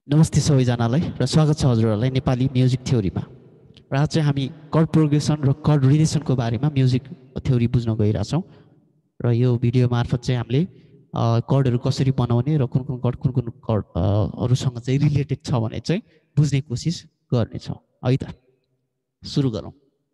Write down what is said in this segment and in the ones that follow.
नमस्ते सबैजनालाई र स्वागत छ हजुरहरूलाई नेपाली म्युजिक थ्योरीमा। र आज चाहिँ हामी कर्ड प्रोग्रेसन र कर्ड रिलेसनको बारेमा म्युजिक थ्योरी बुझ्न गइरहेछौँ। र यो भिडियो मार्फत चाहिँ हामीले कर्डहरू कसरी बनाउने र कुन कुन कर्डहरूसँग चाहिँ रिलेटेड छ भने चाहिँ बुझ्ने कोसिस गर्नेछौँ। है त सुरु गरौँ।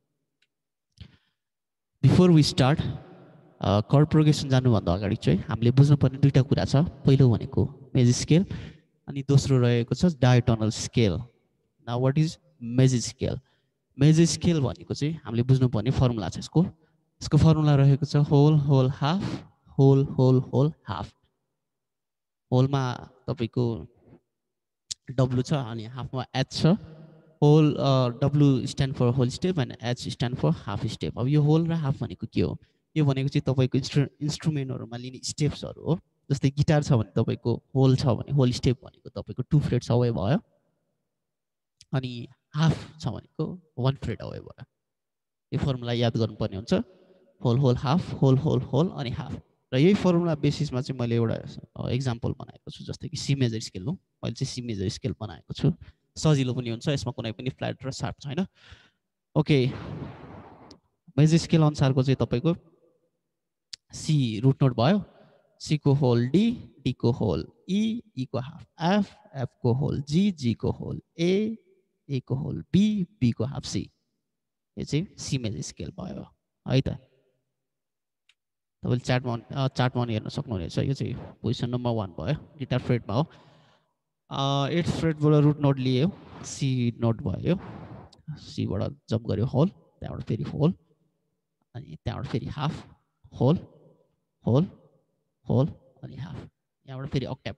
Before we start chord progression जानुभन्दा अगाडि चाहिँ हामीले बुझ्नुपर्ने दुईवटा कुरा छ। पहिलो भनेको मेजर स्केल अनि दोस्रो रहेको छ diatonal scale. Now what is major scale? Major scale भनेको चाहिँ हामीले बुझ्नुपर्ने फर्मुला छ यसको। यसको फर्मुला रहेको छ whole whole half whole whole whole half. होलमा तपाईको डब्लु छ अनि हाफमा एच छ। Whole W stand for whole step and H stand for half step. अब यो होल र हाफ भनेको के हो? यो भनेको चाहिँ तपाईँको इन्स्ट्रुमेन्टहरूमा लिने स्टेप्सहरू हो। जस्तै गिटार छ भने तपाईँको होल छ भने होल स्टेप भनेको तपाईँको 2 फ्रेट अवे भयो अनि हाफ छ भनेको 1 फ्रेट अवे भयो। यो फर्मुला याद गर्नुपर्ने हुन्छ। Whole whole half whole whole whole अनि हाफ। र यही फर्मुला बेसिसमा चाहिँ मैले एउटा एक्जाम्पल बनाएको छु। जस्तै कि सी मेजर स्केल हो, मैले चाहिँ सी मेजर स्केल बनाएको छु। सजिलो पनि हुन्छ, यसमा कुनै पनि फ्ल्याट र सार्प छैन। ओके, मेजर स्केल अनुसारको चाहिँ तपाईँको सी रुट नोट भयो, सी को होल डी, डी को होल ई, ई को हाफ एफ, एफ को होल जी, जी को होल ए को होल बी, बी को हाफ सी। यो चाहिँ सी मेजर स्केल भयो है त। तपाईँले चार्टमा हेर्न सक्नुहुनेछ। यो चाहिँ पोजिसन नम्बर 1 भयो, गिटार फ्रेटमा हो। 8th फ्रेटबाट रुट नोट लियो, सी नोट भयो, सीबाट जम्प गर्यो होल, त्यहाँबाट फेरि होल अनि त्यहाँबाट फेरि हाफ होल होल होल अनि हाफ, यहाँबाट फेरि अक्ट्याभ।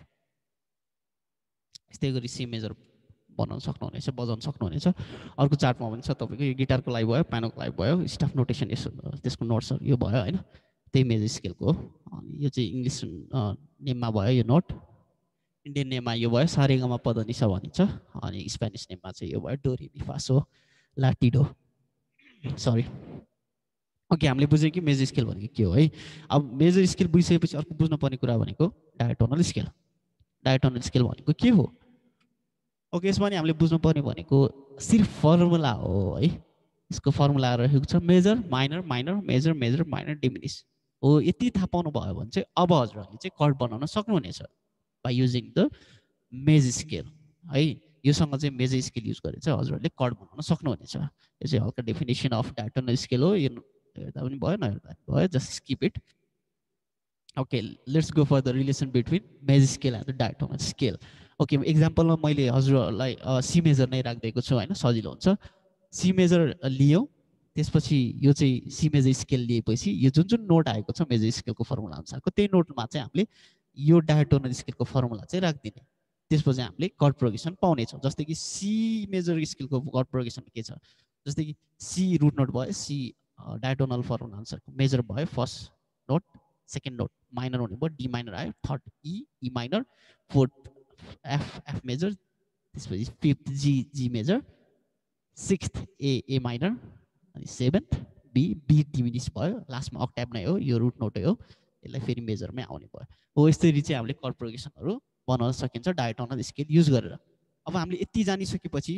यस्तै गरी सी मेजर बनाउन सक्नुहुनेछ, बजाउन सक्नुहुनेछ। अर्को चार्टमा पनि छ तपाईँको, यो गिटारको लागि भयो, पियानोको लागि भयो, स्टाफ नोटेसन यसो त्यसको नोट्सहरू यो भयो होइन। त्यही मेजर स्केलको हो। अनि यो चाहिँ इङ्ग्लिस नेममा भयो यो नोट, इन्डियन नेममा यो भयो सारेगामा पदनिसा भनिन्छ, अनि स्पेनिस नेममा चाहिँ यो भयो डो रे मी फा सो ला टी डो। सरी। ओके, हामीले बुझ्यौँ कि मेजर स्केल भनेको के हो है। अब मेजर स्केल बुझिसकेपछि अर्को बुझ्नुपर्ने कुरा भनेको डायटोनल स्केल। डायटोनल स्केल भनेको के हो? ओके, यसमा नि हामीले बुझ्नुपर्ने भनेको सिर्फ फर्मुला हो है। यसको फर्मुला रहेको छ major minor minor major major minor diminish हो। यति थाहा पाउनु भयो भने चाहिँ अब हजुरहरूले चाहिँ कर्ड बनाउन सक्नुहुनेछ by using the major scale है। योसँग चाहिँ मेजर स्केल युज गरेर चाहिँ हजुरहरूले कर्ड बनाउन सक्नुहुनेछ। यो चाहिँ हल्का डेफिनेसन अफ डायटोनल स्केल हो। यो हेर्दा पनि भयो नहेर्दा पनि भयो, just skip it. Okay, let's go for the relation between major scale and the diatonic scale. Okay, एक्जाम्पलमा मैले हजुरहरूलाई सी मेजर नै राखिदिएको छु होइन, सजिलो हुन्छ। सी मेजर लियो, त्यसपछि यो चाहिँ सी मेजर स्केल लिएपछि यो जुन जुन नोट आएको छ मेजर स्केलको फर्मुला अनुसारको, त्यही नोटमा चाहिँ हामीले यो डायटोनल स्केलको फर्मुला चाहिँ राखिदिने। त्यसपछि हामीले कर्ड प्रोग्रेसन पाउनेछौँ। जस्तै कि सी मेजर स्केलको कर्ड प्रोग्रेसन के छ? जस्तै कि सी रुट नोट भयो, सी डायटोनल फर्मुला अनुसारको मेजर भयो, first note, second note minor हुने भयो, डी माइनर आयो, third E minor, fourth F major, त्यसपछि fifth G major, sixth A minor अनि सेभेन्थ बी डिमिनिस भयो, लास्टमा अक्ट्याभ नै हो, यो रुट नोटै हो, यसलाई फेरि मेजरमै आउने भयो हो। यसरी चाहिँ हामीले कर्ड प्रोग्रेसनहरू बनाउन सकिन्छ डायटोनल स्केल युज गरेर। अब हामीले यति जानिसकेपछि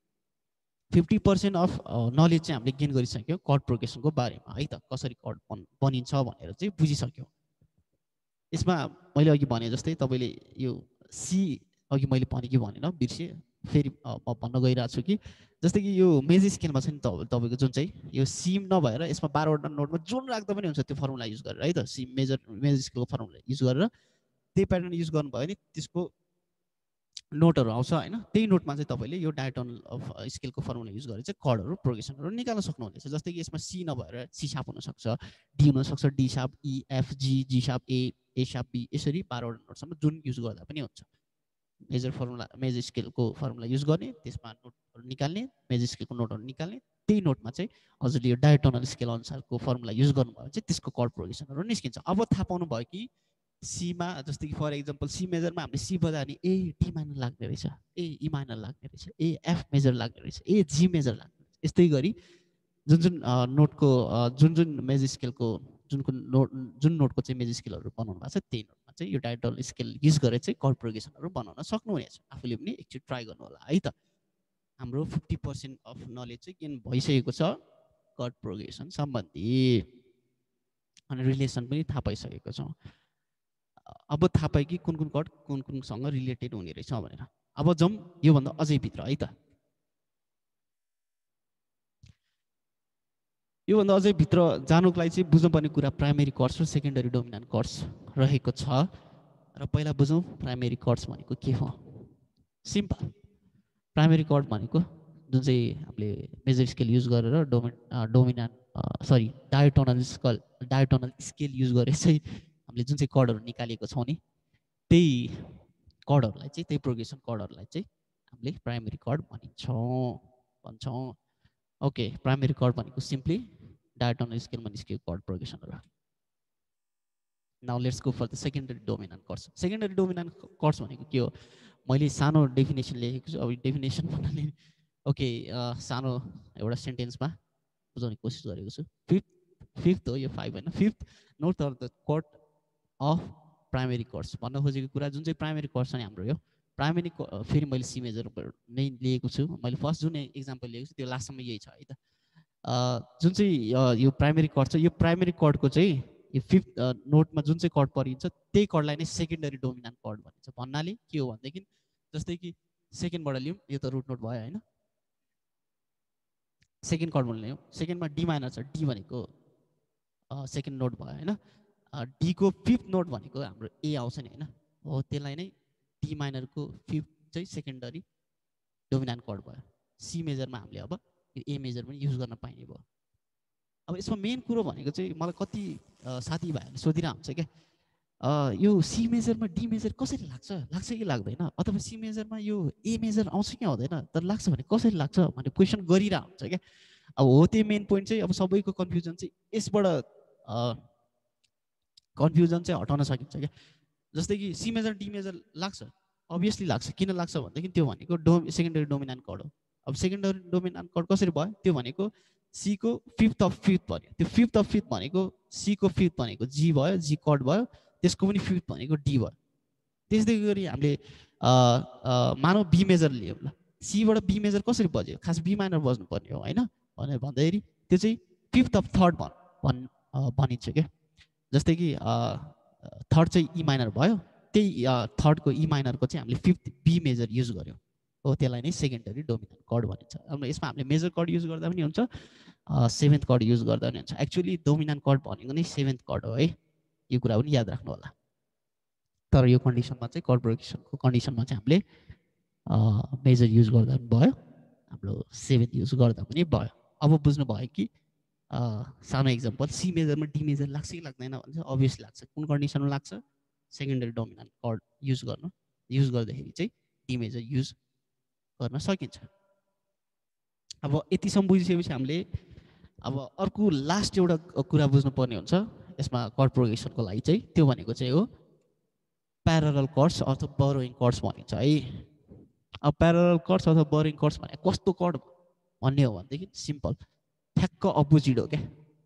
50% अफ नलेज चाहिँ हामीले गेन गरिसक्यौँ कर्ड प्रोग्रेसनको बारेमा है त। कसरी कर्ड बनिन्छ भनेर चाहिँ बुझिसक्यौँ। यसमा मैले अघि भने जस्तै तपाईँले यो सी अघि मैले भने कि भनेन बिर्सेँ, फेरि म भन्न गइरहेको छु कि जस्तै कि यो मेजर स्केलमा छ नि तपाईँको जुन चाहिँ यो सी नभएर यसमा 12वटा नोटमा जुन राख्दा पनि हुन्छ त्यो फर्मुला युज गरेर है त। सी मेजर स्केलको फर्मुला युज गरेर त्यही प्याटर्न युज गर्नुभयो भने त्यसको नोटहरू आउँछ होइन। त्यही नोटमा चाहिँ तपाईँले यो डायटोनल अफ स्केलको फर्मुला युज गरेर चाहिँ कर्डहरू प्रोग्रेसनहरू निकाल्न सक्नुहुनेछ। जस्तै कि यसमा सी नभएर सी सार्प हुनसक्छ, डी हुनसक्छ, D sharp, E F G, G sharp A sharp B, यसरी 12वटा नोटसम्म जुन युज गर्दा पनि हुन्छ। मेजर स्केलको फर्मुला युज गर्ने, त्यसमा नोटहरू निकाल्ने, मेजर स्केलको नोटहरू निकाल्ने, त्यही नोटमा चाहिँ हजुरले यो डायटोनल स्केल अनुसारको फर्मुला युज गर्नुभयो भने चाहिँ त्यसको कर्ड प्रोग्रेसनहरू निस्किन्छ। अब थाहा पाउनु भयो कि सीमा जस्तै कि फर एक्जाम्पल सी मेजरमा हामीले सी बजायो भने ए डी माइनर लाग्ने रहेछ, ए ई माइनर लाग्ने रहेछ, ए एफ मेजर लाग्ने रहेछ, ए जी मेजर लाग्ने रहेछ। यस्तै गरी जुन जुन नोटको जुन जुन मेजर स्केलको जुन नोटको चाहिँ मेजर स्केलहरू बनाउनु भएको छ त्यही नोटमा चाहिँ यो डायटोनल स्केल युज गरेर चाहिँ कर्ड प्रोग्रेसनहरू बनाउन सक्नुहुनेछ। आफूले पनि एकचोटि ट्राई गर्नु होला है त। हाम्रो 50% अफ नलेज चाहिँ गेन भइसकेको छ कर्ड प्रोग्रेसन सम्बन्धी, अनि रिलेसन पनि थाहा पाइसकेको छौँ। अब थाहा पायो कि कुन कुन कर्ड कुन कुनसँग रिलेटेड हुने रहेछ भनेर। अब जाउँ योभन्दा अझै भित्र है त। योभन्दा अझै भित्र जानुको लागि चाहिँ बुझ्नुपर्ने कुरा प्राइमेरी कर्ड्स र सेकेन्डरी डोमिनेन्ट कर्ड्स रहेको छ। र पहिला बुझौँ प्राइमेरी कर्ड्स भनेको के हो। सिम्पल, प्राइमेरी कर्ड भनेको जुन चाहिँ हामीले मेजर स्केल युज गरेर डायटोनल स्केल युज गरेर चाहिँ हामीले जुन चाहिँ कर्डहरू निकालेको छौँ नि, त्यही कर्डहरूलाई चाहिँ, त्यही प्रोग्रेसन कर्डहरूलाई चाहिँ हामीले प्राइमेरी कर्ड भन्छौँ। ओके, प्राइमेरी कर्ड भनेको सिम्पली डायटोनल स्केलमा निस्केको कर्ड प्रोग्रेसनहरू। Now let's go for the secondary dominant chords. Secondary dominant chords भनेको के हो, मैले सानो डेफिनेसन लेखेको छु। अब डेफिनेसन भन्नाले ओके सानो एउटा सेन्टेन्समा बुझाउने कोसिस गरेको छु। फिफ्थ हो यो 5 होइन, fifth note of the chord of primary chords भन्न खोजेको कुरा जुन चाहिँ प्राइमेरी कर्ड्स छ नि हाम्रो, यो प्राइमेरी फेरि मैले सी मेजर नै लिएको छु। मैले फर्स्ट जुन एक्जाम्पल लिएको छु त्यो लास्टसम्म यही छ है त। जुन चाहिँ यो प्राइमेरी कर्ड छ, यो प्राइमेरी कर्डको चाहिँ यो फिफ्थ नोटमा जुन चाहिँ कर्ड परिन्छ त्यही कर्डलाई नै सेकेन्डरी डोमिनेन्ट कर्ड भनिन्छ। भन्नाले के हो भनेदेखि जस्तै कि सेकेन्डबाट लियौँ, यो त रुट नोट भयो होइन, सेकेन्ड कर्डबाट लियौँ, सेकेन्डमा डी माइनर छ, डी भनेको सेकेन्ड नोट भयो होइन। डीको फिफ्थ नोट भनेको हाम्रो ए आउँछ नि होइन, हो त्यसलाई नै डी माइनरको फिफ्थ चाहिँ सेकेन्डरी डोमिनेन्ट कर्ड भयो। सी मेजरमा हामीले अब ए मेजर पनि युज गर्न पाइने भयो। अब यसमा मेन कुरो भनेको चाहिँ मलाई कति साथीभाइहरूले सोधिरहेको हुन्छ क्या, यो सी मेजरमा डी मेजर कसरी लाग्छ कि लाग्दैन, अथवा सी मेजरमा यो ए मेजर आउँछ कि आउँदैन, तर लाग्छ भने कसरी लाग्छ भन्ने क्वेसन गरिरहेको हुन्छ क्या। अब हो त्यो मेन पोइन्ट चाहिँ, अब सबैको कन्फ्युजन चाहिँ यसबाट कन्फ्युजन चाहिँ हटाउन सकिन्छ क्या। जस्तै कि सी मेजर डी मेजर लाग्छ, अभियसली लाग्छ। किन लाग्छ भनेदेखि त्यो भनेको सेकेन्डरी डोमिनेन्ट कर्ड हो। अब सेकेन्डरी डोमिनेन्ट कर्ड कसरी भयो, त्यो भनेको सीको फिफ्थ अफ फिफ्थ भन्यो। त्यो फिफ्थ अफ फिफ्थ भनेको सीको फिफ्थ भनेको जी भयो, जी कर्ड भयो, त्यसको पनि फिफ्थ भनेको डी भयो। त्यस्तै गरी हामीले मानव बी मेजर लियौँ ल, सीबाट बी मेजर कसरी बज्यो, खास बी माइनर बज्नुपर्ने हो होइन भनेर भन्दाखेरि त्यो चाहिँ फिफ्थ अफ थर्ड भनिन्छ क्या। जस्तै कि थर्ड चाहिँ ई माइनर भयो, त्यही थर्डको ई माइनरको चाहिँ हामीले फिफ्थ बी मेजर युज गऱ्यौँ, हो त्यसलाई नै सेकेन्डरी डोमिनेन्ट कर्ड भनिन्छ। अब यसमा हामीले मेजर कर्ड युज गर्दा पनि हुन्छ, सेभेन्थ कर्ड युज गर्दा पनि हुन्छ। एक्चुअली डोमिनेन्ट कर्ड भनेको नै सेभेन्थ कर्ड हो है, यो कुरा पनि याद राख्नु होला। तर यो कन्डिसनमा चाहिँ कर्ड प्रोग्रेसनको कन्डिसनमा चाहिँ हामीले मेजर युज गर्दा पनि भयो, हाम्रो सेभेन्थ युज गर्दा पनि भयो। अब बुझ्नु भयो कि सानो एक्जाम्पल, सी मेजरमा डी मेजर लाग्छ कि लाग्दैन भन्छ, अभियसली लाग्छ। कुन कन्डिसनमा लाग्छ, सेकेन्डरी डोमिनेन्ट कर्ड युज गर्दाखेरि चाहिँ डी मेजर युज गर्न सकिन्छ। अब यतिसम्म बुझिसकेपछि हामीले अब अर्को लास्ट एउटा कुरा बुझ्नुपर्ने हुन्छ यसमा कर्ड प्रोग्रेसनको लागि चाहिँ, त्यो भनेको चाहिँ हो प्यारलल कर्ड्स अथवा बरोइङ कर्ड्स भनिन्छ है। अब प्यारलल कर्ड्स अथवा बरोइङ कर्ड्स भने कस्तो कर्ड भन्ने हो भनेदेखि सिम्पल, ठ्याक्क अपोजिट हो क्या।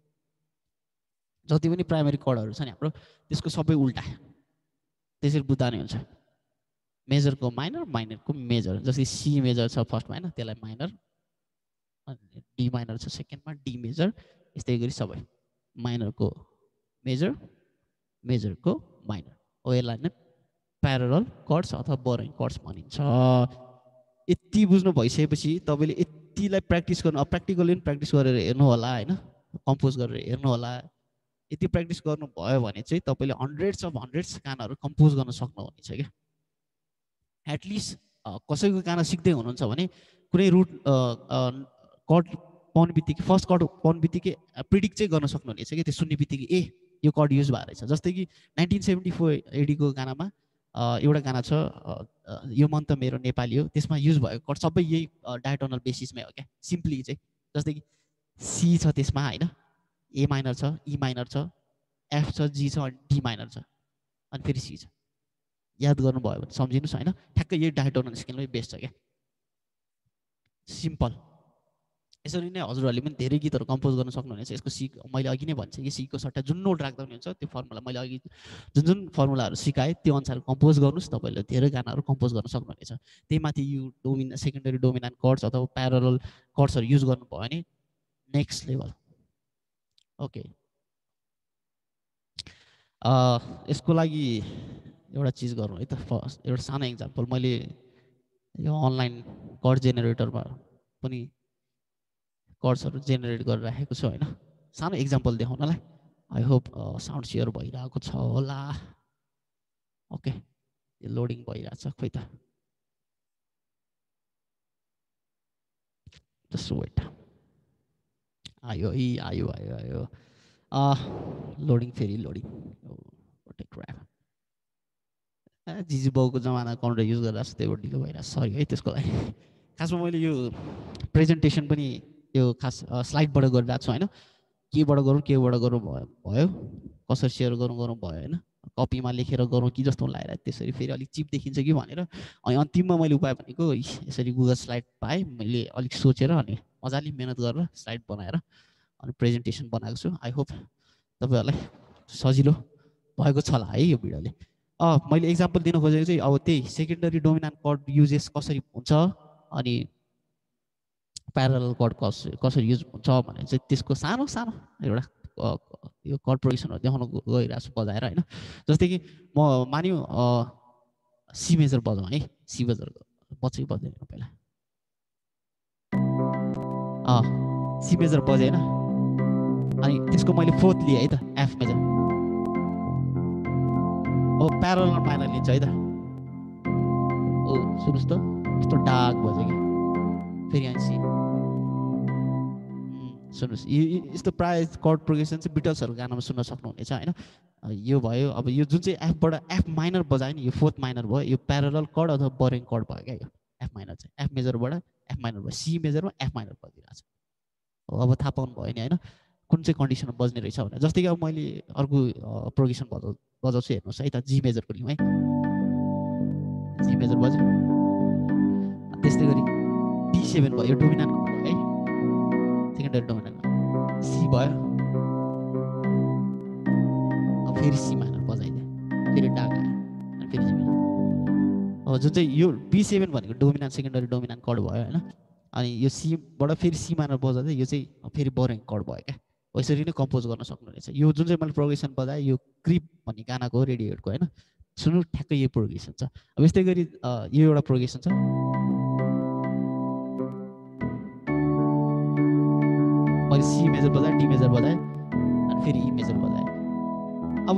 जति पनि प्राइमेरी कर्डहरू छ नि हाम्रो, त्यसको सबै उल्टा त्यसरी बुझ्दा नै हुन्छ। मेजरको माइनर, माइनरको मेजर। जस्तै सी मेजर छ फर्स्टमा होइन, त्यसलाई माइनर, डी माइनर छ सेकेन्डमा, डी मेजर, यस्तै गरी सबै माइनरको मेजर, मेजरको माइनर हो, यसलाई नै प्यारलल कर्ड्स अथवा बरोइङ कर्ड्स भनिन्छ। यति बुझ्नु भइसकेपछि तपाईँले यतिलाई प्र्याक्टिस गर्नु, अब प्र्याक्टिकली पनि प्र्याक्टिस गरेर हेर्नु होला होइन, कम्पोज गरेर हेर्नु होला। यति प्र्याक्टिस गर्नुभयो भने चाहिँ तपाईँले हन्ड्रेड्स अफ हन्ड्रेड्स गानाहरू कम्पोज गर्न सक्नुहुनेछ क्या। एटलिस्ट कसैको गाना सिक्दै हुनुहुन्छ भने कुनै रुट कर्ड पाउने बित्तिकै, फर्स्ट कर्ड पाउने बित्तिकै प्रिडिक्ट चाहिँ गर्न सक्नुहुनेछ कि, त्यो सुन्ने बित्तिकै ए यो कर्ड युज भएर रहेछ। जस्तै कि 1974 एडीको गानामा एउटा गाना छ यो मन त मेरो नेपाली हो, त्यसमा युज भएको कर्ड सबै यही डायटोनल बेसिसमै हो क्या। सिम्पली चाहिँ जस्तै कि सी छ त्यसमा होइन, ए माइनर छ, ई माइनर छ, एफ छ, जी छ, अनि डी माइनर छ, अनि फेरि सी छ। याद गर्नुभयो भने सम्झिनुहोस् होइन, ठ्याक्कै यही डायटोनल स्केलमै बेस्ट छ क्या, सिम्पल। यसरी नै हजुरहरूले पनि धेरै गीतहरू कम्पोज गर्न सक्नुहुनेछ। यसको मैले अघि नै भन्छ कि सीको सट्टा जुन नोट राख्दा पनि हुन्छ, त्यो फर्मुला मैले अघि जुन जुन फर्मुलाहरू सिकाएँ त्यो अनुसार कम्पोज गर्नुहोस्, तपाईँले धेरै गानाहरू कम्पोज गर्न सक्नुहुनेछ। त्यही माथि यो सेकेन्डरी डोमिनेन्ट कर्ड्स अथवा प्यारलल कर्ड्सहरू युज गर्नुभयो भने नेक्स्ट लेभल। ओके, यसको लागि एउटा चिज गरौँ है त। फर्स्ट एउटा सानो इक्जाम्पल, मैले यो अनलाइन कर्ड जेनेरेटरमा पनि कर्ड्सहरू जेनेरेट गरेर राखेको छु होइन। सानो इक्जाम्पल देखाउनलाई। आई होप साउन्ड सेयर भइरहेको छ होला। ओके, यो लोडिङ भइरहेछ, खोइ त जस्ट वेट। आयो है, आयो आयो आयो। लोडिङ, फेरि लोडिङ। जिजु बाउको जमाना कम्प्युटर युज गरेर त्यही भएर ढिलो भइरहेको, सरी है त्यसको लागि। खासमा मैले यो प्रेजेन्टेसन पनि यो खास स्लाइडबाट गरिरहेको छु होइन। केबाट गरौँ भयो, कसरी सेयर गरौँ भयो होइन। कपीमा लेखेर गरौँ कि जस्तो लागिरहेको, त्यसरी फेरि अलिक चिप देखिन्छ कि भनेर। अनि अन्तिममा मैले उपाय भनेको यसरी गुगल स्लाइड पाएँ मैले, अलिक सोचेर अनि मजाले मेहनत गरेर स्लाइड बनाएर अनि प्रेजेन्टेसन बनाएको छु। आई होप तपाईँहरूलाई सजिलो भएको छ होला है यो भिडियोले। मैले इक्जाम्पल दिन खोजेको चाहिँ अब त्यही सेकेन्डरी डोमिनेन्ट कर्ड युजेस कसरी हुन्छ अनि प्यारलल कर्ड कसरी युज हुन्छ भने चाहिँ त्यसको सानो सानो एउटा यो कर्ड प्रोग्रेसनहरू देखाउन गइरहेको छु बजाएर होइन। जस्तै कि म मान्यो सी मेजर बजाउँ है, सी मेजर बज्दै बज्दैन पहिला। सी मेजर बजेन अनि त्यसको मैले फोर्थ लिएँ है त, एफ मेजर। अब प्यारलल माइनर लिन्छ है त। सुन्नुहोस् त यस्तो डार्क बज्यो कि फेरि यहाँ सी। सुन्नुहोस्, यस्तो प्रायः कर्ड प्रोग्रेसन चाहिँ बिटल्सहरू गानामा सुन्न सक्नुहुनेछ होइन। यो भयो। अब यो जुन चाहिँ एफबाट एफ माइनर बजायो नि, यो फोर्थ माइनर भयो, यो प्यारलल कर्ड अथवा बोरिङ कर्ड भयो क्या। यो एफ माइनर चाहिँ एफ मेजरबाट एफ माइनर भयो, सी मेजरमा एफ माइनर बजिरहेको छ। अब थाहा पाउनु भयो नि होइन कुन चाहिँ कन्डिसनमा बज्ने रहेछ भनेर। जस्तै कि अब मैले अर्को प्रोग्रेसन बजाउँछु हेर्नुहोस् है त। जी मेजरको लिउँ है, जी मेजर बज्यो। त्यस्तै गरी डी7 भयो, यो डोमिनेन्ट भयो है, सेकेन्डरी डोमिनेन्ट। सी भयो, अब फेरि सी माइनर बजाइदिएँ, फेरि डाक आयो अनि फेरि जी मेजर। अब जुन चाहिँ यो बी7 भनेको डोमिनेन्ट सेकेन्डरी डोमिनेन्ट कर्ड भयो होइन। अनि यो सीबाट फेरि सी माइनर बजाउँदै यो चाहिँ फेरि बोरिङ कर्ड भयो क्या। यसरी नै कम्पोज गर्न सक्नुहुनेछ। यो जुन चाहिँ मैले प्रोग्रेसन बजाएँ यो क्रिप भन्ने गानाको हो, रेडियोहेडको होइन। सुन्नु ठ्याक्कै यो प्रोग्रेसन छ। अब यस्तै गरी यो एउटा प्रोग्रेसन छ। मैले सी मेजर बजाएँ, डी मेजर बजाएँ अनि फेरि ई मेजर बजाएँ। अब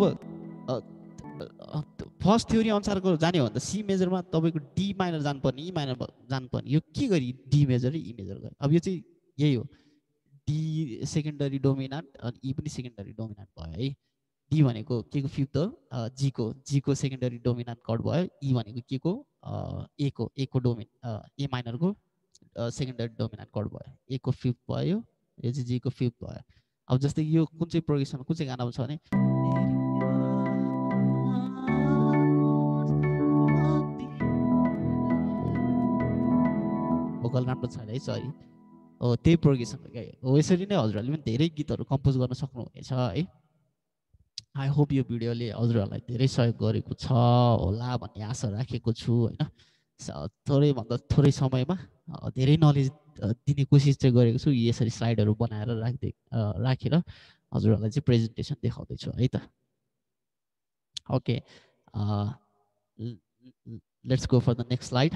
फर्स्ट थ्योरी अनुसारको जाने हो भने त सी मेजरमा तपाईँको डी माइनर जानुपर्ने, ई माइनर जानुपर्ने। यो के गरी डी मेजर र ई मेजर गयो। अब यो चाहिँ यही हो, डी सेकेन्डरी डोमिनेन्ट अनि ई पनि सेकेन्डरी डोमिनेन्ट भयो है। डी भनेको के को फिफ्थ हो, जीको सेकेन्डरी डोमिनेन्ट कर्ड भयो। ई भनेको के को, ए ए माइनरको सेकेन्डरी डोमिनेन्ट कर्ड भयो, ए को फिफ्थ भयो, यो चाहिँ जीको फिफ्थ भयो। अब जस्तै यो कुन चाहिँ प्रोग्रेसन कुन चाहिँ गानामा छ भने भोकल राम्रो छैन है, सरी। हो त्यही प्रोग्रेसन हो क्या। हो यसरी नै हजुरहरूले पनि धेरै गीतहरू कम्पोज गर्न सक्नुहुनेछ है। आई होप यो भिडियोले हजुरहरूलाई धेरै सहयोग गरेको छ होला भन्ने आशा राखेको छु होइन। थोरैभन्दा थोरै समयमा धेरै नलेज दिने कोसिस चाहिँ गरेको छु। यसरी स्लाइडहरू बनाएर राखेर हजुरहरूलाई चाहिँ प्रेजेन्टेसन देखाउँदैछु है त। Okay, let's go for the next slide.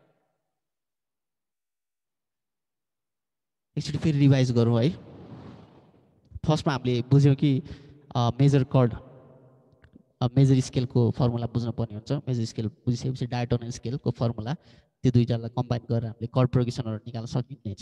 एकचोटि फेरि रिभाइज गरौँ है। फर्स्टमा हामीले बुझ्यौँ कि मेजर कर्ड मेजर स्केलको फर्मुला बुझ्नुपर्ने हुन्छ। मेजर स्केल बुझिसकेपछि डायटोनल स्केलको फर्मुला, त्यो दुईजनालाई कम्बाइन गरेर हामीले कर्ड प्रोग्रेसनहरू निकाल्न सकिनेछ।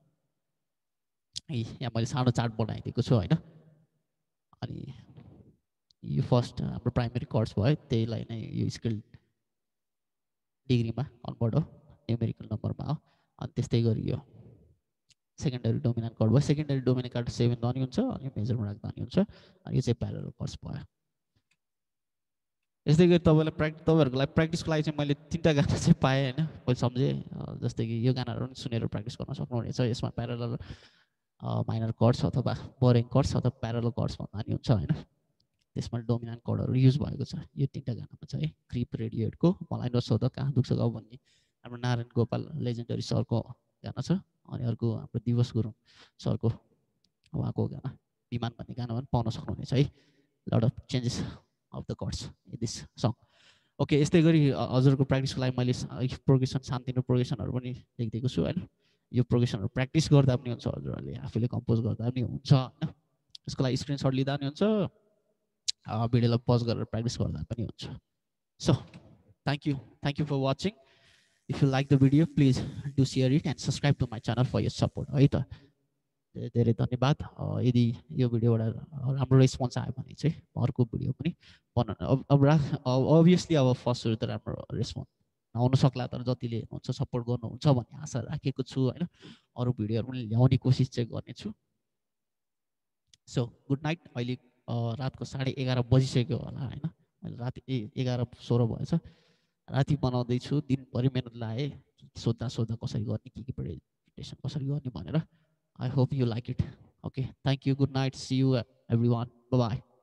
यहाँ मैले सानो चार्ट बनाइदिएको छु होइन। अनि यो फर्स्ट हाम्रो प्राइमेरी कर्ड्स भयो, त्यहीलाई नै यो स्केल डिग्रीमा कन्भर्ट हो, न्युमेरिकल नम्बरमा हो। अनि त्यस्तै गरी यो सेकेन्डरी डोमिनेन्ट कर्ड भयो, सेकेन्डरी डोमिनेन्ट कर्ड 7 धनी हुन्छ अनि मेजरमा राख्दा नि हुन्छ। अनि यो चाहिँ प्यारलल कर्ड्स भयो। यस्तै गरी तपाईँहरूको लागि प्र्याक्टिसको लागि चाहिँ मैले 3टा गाना चाहिँ पाएँ होइन मैले सम्झेँ जस्तै कि यो गानाहरू पनि सुनेर प्र्याक्टिस गर्न सक्नुहुनेछ यसमा प्यारलल माइनर कर्ड्स अथवा बोरिङ कर्ड्स अथवा प्यारलल कर्ड्स भन्दा नि हुन्छ होइन त्यसमा डोमिनेन्ट कर्डहरू युज भएको छ यो 3टा गानामा चाहिँ है क्रिप रेडियोहेडको मलाई नसोध कहाँ दुख्छ गाउँ भन्ने हाम्रो नारायण गोपाल लेजेन्डरी सरको गाना छ अनि अर्को हाम्रो दिवस गुरुङ सरको उहाँको गाना विमान भन्ने गाना पनि पाउन सक्नुहुनेछ है lot of changes of the chords in this song okay यस्तै गरी हजुरको प्र्याक्टिसको लागि मैले प्रोग्रेसन सानोतिनो प्रोग्रेसनहरू पनि लेखिदिएको छु होइन यो प्रोग्रेसनहरू प्र्याक्टिस गर्दा पनि हुन्छ हजुरहरूले आफूले कम्पोज गर्दा पनि हुन्छ होइन यसको लागि स्क्रिनसट लिँदा पनि हुन्छ भिडियोलाई पज गरेर प्र्याक्टिस गर्दा पनि हुन्छ so thank you for watching if you like the video please do share it and subscribe to my channel for your support है त धेरै धेरै धन्यवाद यदि यो भिडियोबाट राम्रो रेस्पोन्स आयो भने चाहिँ अर्को भिडियो पनि बनाउनु अब अभियसली अब फर्स्ट सुरु त राम्रो रेस्पोन्स नआउनु सक्ला तर जतिले हुन्छ सपोर्ट गर्नुहुन्छ भन्ने आशा राखेको छु होइन अरू भिडियोहरू पनि ल्याउने कोसिस चाहिँ गर्नेछु सो गुड नाइट अहिले रातको 11:30 बजिसक्यो होला होइन अहिले राति 11:16 भएछ राति बनाउँदैछु दिनभरि मेहनत लाएँ सोध्दा कसरी गर्ने के प्रेजेन्टेसन कसरी गर्ने भनेर I hope you like it. Okay. Thank you. Good night. See you, everyone. Bye-bye.